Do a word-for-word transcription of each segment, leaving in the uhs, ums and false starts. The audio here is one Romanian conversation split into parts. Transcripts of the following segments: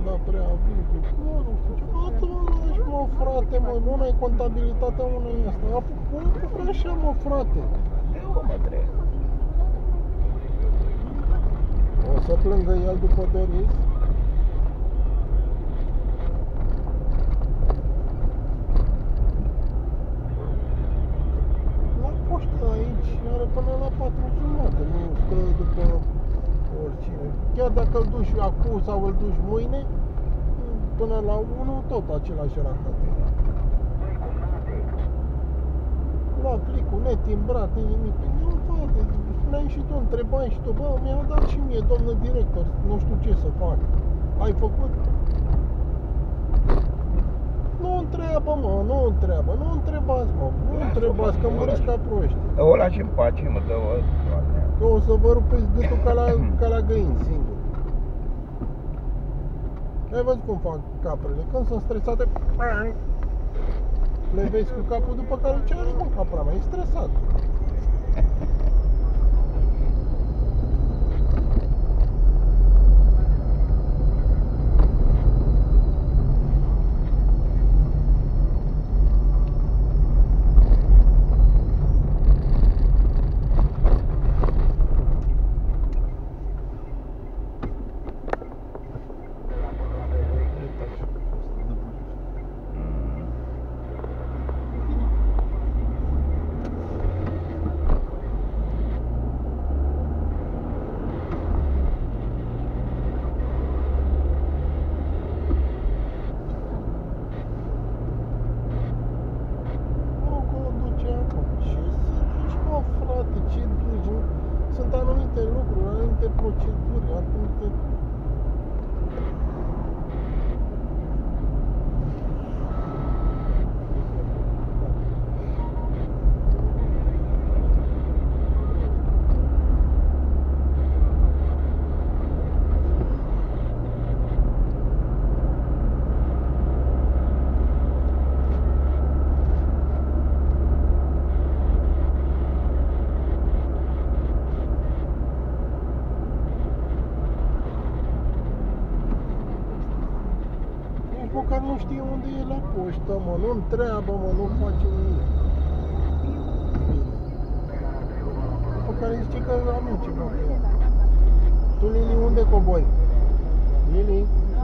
dat prea bine. Nu, nu știu ce. Atât mă lași, mă, frate, mă, nu ai contabilitatea unui ăsta. Cum apucă așa, mă, frate? De o, mă, drept. O să plângă el după Doris? La poștă aici are până la patru jumate, nu stă după oricine. Chiar dacă îl duci acum sau îl duci mâine, până la unu tot același rahat. Lua plicul netimbrat, nimic. Nu, frate, spuneai și tu, întrebai și tu, bă, mi-a dat și mie, domnul director, nu știu ce să fac. Ai făcut? Nu întreabă, mă, nu întreabă, nu întrebați, mă, nu întrebați, că muriți ca proști. O lași în pace, mă, dă-o, Doamne. Că o să vă rupeți gâtul ca la, ca la găini, singur. Ai văzut cum fac caprele? Când sunt stresate, le vezi cu capul, după care ce are, mă, capra mea, e stresat. Sunt anumite lucruri, anumite proceduri, anumite... Măcar nu știe unde e la poștă, mă, nu întreabă, mă, nu face nimic. După care zice că am eu ceva pe ea. Tu, Lili, unde cobori? Lili?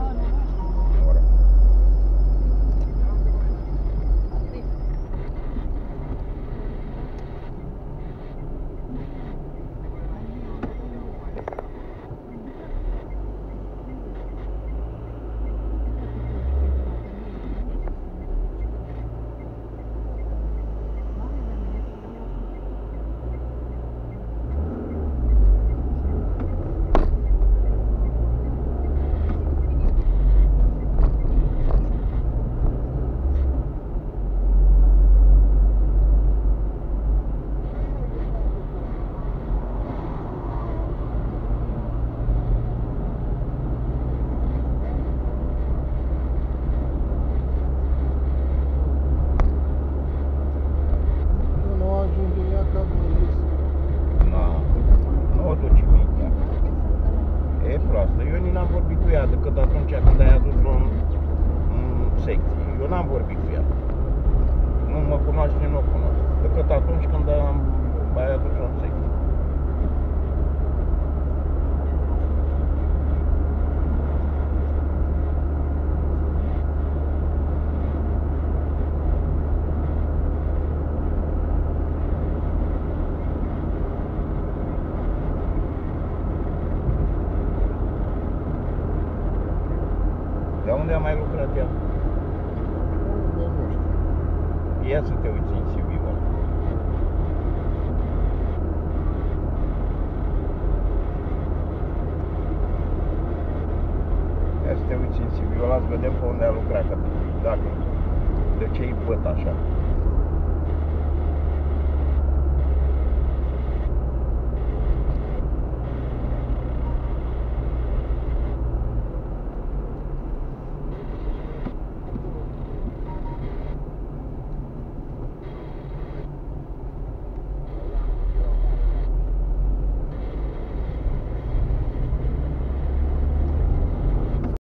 N-am vorbit cu ea decât atunci când ai adus-o în, în secție. Eu n-am vorbit cu ea. Nu mă cunoaște, nu o cunosc. Decât atunci când am, ai adus-o în secție. De unde a mai lucrat ea? Unde, nu știu. Ia să te uiți în C V-ul ăla. Ia să te uiți în C V-ul ăla, să vedem pe unde a lucrat, că dacă, de ce îi băt așa.